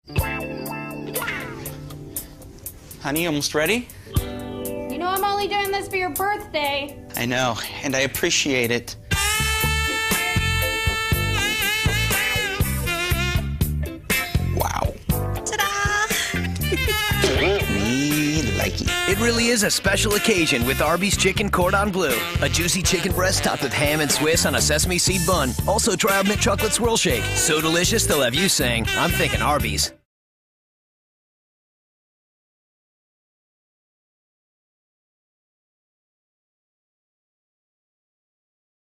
Honey, almost ready? You know I'm only doing this for your birthday. I know, and I appreciate it. Wow. Ta-da! Me likey. It really is a special occasion with Arby's Chicken Cordon Bleu. A juicy chicken breast topped with ham and Swiss on a sesame seed bun. Also try our mint chocolate swirl shake. So delicious they'll have you saying, I'm thinking Arby's.